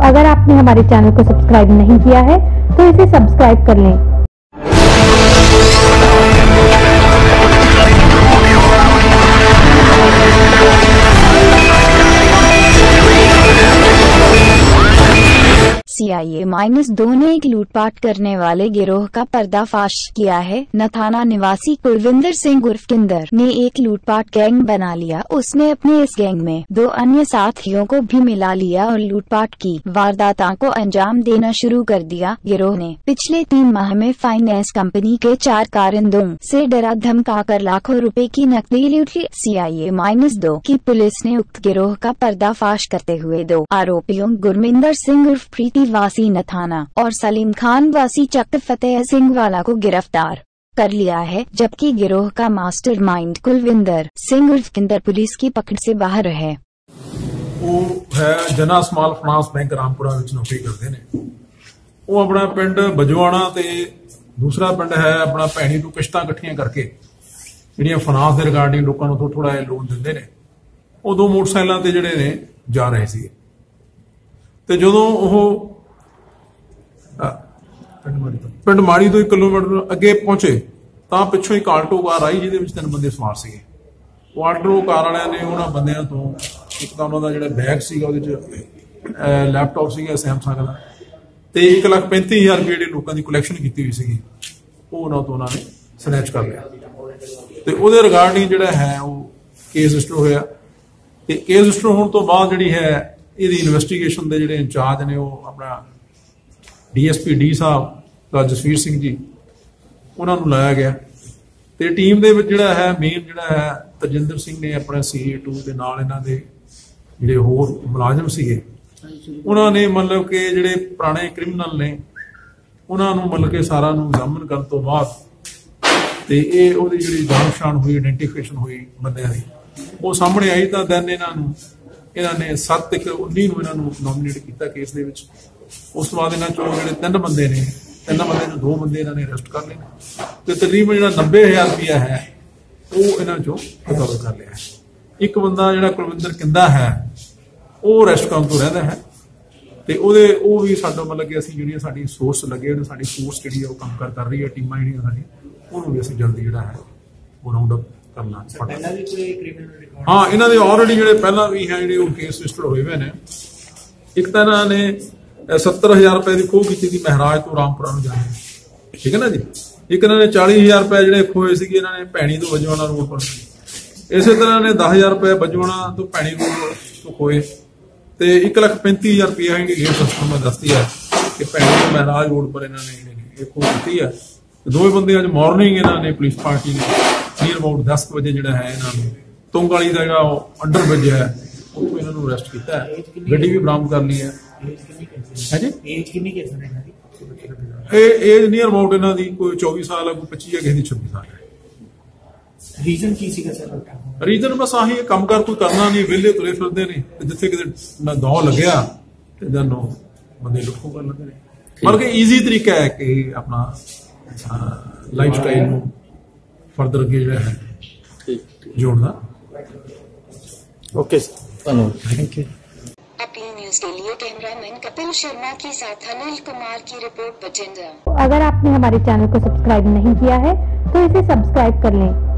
अगर आपने हमारे चैनल को सब्सक्राइब नहीं किया है तो इसे सब्सक्राइब कर लें। CIA-2 ने एक लूटपाट करने वाले गिरोह का पर्दाफाश किया है। नथाना निवासी कुलविंदर सिंह उर्फ किंदर ने एक लूटपाट गैंग बना लिया। उसने अपने इस गैंग में 2 अन्य साथियों को भी मिला लिया और लूटपाट की वारदातों को अंजाम देना शुरू कर दिया। गिरोह ने पिछले 3 माह में फाइनेंस कंपनी के 4 कारिंदों से डरा धमकाकर लाखों रुपए की नकदी लूट ली। CIA-2 की पुलिस ने उक्त गिरोह का पर्दाफाश करते हुए 2 आरोपियों गुरमिंदर सिंह उर्फ प्रीति वासी नथाना और सलीम खान वासी चक फतेह सिंह वाला को गिरफ्तार कर लिया है, जबकि गिरोह का मास्टरमाइंड कुलविंदर सिंह उर्फ किंदर पुलिस की पकड़ से बाहर है। वो है Jana small finance bank Rampura विच नौकरी करते ने। वो अपना पिंड बजवाना ते दूसरा पिंड है अपना भैणी टू किश्तां इकट्ठियां करके जिहड़ियां फाइनेंस दे रिगार्डिंग लोकां नूं थोड़ा जिहा लोन दिंदे ने। वो 2 मोटरसाइकिलों ते जिहड़े ने जा रहे सी ते जदों वो पिंड माड़ी तो 1 किलोमीटर अगे पहुंचे तो पिछों एक आल्टो कार आई जिहदे विच 3 बंदे सवार सीगे। वो आल्टो कार वालियां ने उन्हां बंदियां तो एक तां उन्हां दा जिहड़ा बैग सीगा उहदे च लैपटॉप सीगा सैमसंग दा ते 1,35,000 रुपये जिहड़े लोकां दी कलैक्शन कीती हुई सीगी वो उन्हां तो उन्हां ने स्नैच कर लिया ते उहदे रिगार्डिंग जिहड़ा है वो केस रजिस्टर होया ते केस रजिस्टर होने तो बाद जिहड़ी है ਇਹਦੀ ਇਨਵੈਸਟੀਗੇਸ਼ਨ ਦੇ ਜਿਹੜੇ ਇੰਚਾਰਜ ਨੇ ਉਹ ਆਪਣਾ DSP डी ਸਾਹਿਬ ਜਸਵੀਰ ਸਿੰਘ ਜੀ ਉਹਨਾਂ ਨੂੰ ਲਾਇਆ ਗਿਆ ਤੇ ਟੀਮ ਦੇ ਵਿੱਚ ਜਿਹੜਾ ਹੈ ਮੇਨ ਜਿਹੜਾ ਹੈ ਤਜਿੰਦਰ ਸਿੰਘ ਨੇ ਆਪਣਾ CA2 ਦੇ ਨਾਲ ਇਹਨਾਂ ਦੇ ਜਿਹੜੇ ਹੋਰ ਮੁਲਾਜ਼ਮ ਸੀਗੇ ਉਹਨਾਂ ਨੇ ਮਤਲਬ ਕਿ ਜਿਹੜੇ ਪੁਰਾਣੇ ਕ੍ਰਿਮੀਨਲ ਨੇ ਉਹਨਾਂ ਨੂੰ ਮਤਲਬ ਕਿ ਸਾਰਾ ਨੂੰ ਜ਼ਾਮਨ ਕਰਨ ਤੋਂ ਬਾਅਦ ਤੇ ਇਹ ਉਹਦੀ ਜਿਹੜੀ ਜਾਣ ਪਛਾਣ ਹੋਈ ਆਇਡੈਂਟੀਫਿਕੇਸ਼ਨ ਹੋਈ ਬੰਦਿਆਂ ਦੀ ਉਹ ਸਾਹਮਣੇ ਆਈ ਤਾਂ ਦੈਨ ਇਹਨਾਂ ਨੇ 7/19 ਨੂੰ ਇਹਨਾਂ ਨੂੰ ਨੋਮੀਨੇਟ ਕੀਤਾ ਕੇਸ ਦੇ ਵਿੱਚ। ਉਸ ਤੋਂ ਬਾਅਦ ਇਹਨਾਂ ਚੋਂ ਜਿਹੜੇ 3 ਬੰਦੇ ਨੇ 3 ਬੰਦੇ ਨੂੰ 2 ਬੰਦੇ ਇਹਨਾਂ ਨੇ ਅਰੈਸਟ ਕਰ ਲਏ ਤੇ ਤਕਰੀਬਨ ਜਿਹੜਾ 90,000 ਰੁਪਇਆ ਹੈ ਉਹ ਇਹਨਾਂ ਚੋਂ ਰਿਕਵਰ ਕਰ ਲਿਆ ਹੈ। ਇੱਕ ਬੰਦਾ ਜਿਹੜਾ ਕੁਲਵਿੰਦਰ ਕਿੰਦਾ ਹੈ ਉਹ ਅਰੈਸਟ ਕਰਨ ਤੋਂ ਰਹਿੰਦਾ ਹੈ ਤੇ ਉਹ ਵੀ ਸਾਡਾ ਮਤਲਬ ਕਿ ਅਸੀਂ ਜਿਹੜੀਆਂ ਸਾਡੀ ਸੋਰਸ ਲੱਗੇ ਨੇ ਸਾਡੀ ਫੋਰਸ ਜਿਹੜੀ ਉਹ ਕੰਮ ਕਰ ਰਹੀ ਹੈ ਟੀਮਾਂ ਜਿਹੜੀਆਂ ਸਾਡੀਆਂ ਉਹਨੂੰ ਵੀ ਅਸੀਂ ਜਲਦੀ ਜਿਹੜਾ ਹੈ ਉਹ ਰਾਉਂਡ ਅਪ ਕਰਨਾ। हाँ इन्हों के ऑलरेडी जो पहला भी है जो केस रजिस्टर हुए हुए ने। एक तो इन्होंने 70,000 रुपए की खोह की थी महराज तो रामपुरा जाने, ठीक है ना जी। एक इन्होंने 40,000 रुपए जो खोए थे इन्होंने भैणी तो बजवाना रोड पर। इस तरह ने 10,000 रुपए बजवाना तो भैणी रोड तो खोए तो 1,35,000 रुपया गेट सिस्टम में दसती है कि भैणी तो महराज रोड पर इन्होंने खोह की है। 2 बंदे अज मॉर्निंग इन्होंने पुलिस पार्टी ने ਨੀਅਰ ਅਬਾਊਟ 10 ਵਜੇ ਜਿਹੜਾ ਹੈ ਇਹਨਾਂ ਨੂੰ ਤੁੰਗ ਵਾਲੀ ਦਾ ਜਿਹੜਾ ਅੰਡਰ ਬ੍ਰਿਜ ਹੈ ਉੱਥੋਂ ਇਹਨਾਂ ਨੂੰ ਅਰੈਸਟ ਕੀਤਾ ਹੈ। ਗੱਡੀ ਵੀ ਬਰਾਮਦ ਕਰ ਲਈ ਹੈ। ਹਾਂਜੀ ਏਜ ਕਿੰਨੀ ਹੈ ਇਹਨਾਂ ਦੀ? ਇਹ ਏਜ ਨੀਅਰ ਅਬਾਊਟ ਇਹਨਾਂ ਦੀ ਕੋਈ 24 ਸਾਲ ਹੈ ਕੋਈ 25 ਹੈ ਕਿਸੇ ਦੀ 26 ਸਾਲ ਹੈ। ਰੀਜ਼ਨ ਕੀ ਸੀਗਾ ਸਰ? ਰੀਜ਼ਨ ਬਸ ਆਹੀ ਕੰਮ ਕਰ ਕੋਈ ਕਰਨਾ ਨਹੀਂ ਵਿਹਲੇ ਤੁਰੇ ਫਿਰਦੇ ਨੇ ਤੇ ਜਿੱਥੇ ਕਿਤੇ ਨਾ ਦੌ ਲੱਗਿਆ ਤੇ ਜਾਨੋਂ ਬੰਦੇ ਲੁੱਟੋ ਕਰ ਲੈਂਦੇ ਨੇ। ਮਤਲਬ ਕਿ ਈਜ਼ੀ ਤਰੀਕਾ ਹੈ ਕਿ ਆਪਣਾ ਲਾਈਫ ਸਟਾਈਲ ਨੂੰ फर्दर अगे जो है जोड़ना। ओके धन्यवाद, थैंक यू। अपनी न्यूज के लिए कैमरामैन कपिल शर्मा के साथ अनिल कुमार की रिपोर्ट बठिंडा। अगर आपने हमारे चैनल को सब्सक्राइब नहीं किया है तो इसे सब्सक्राइब कर लें।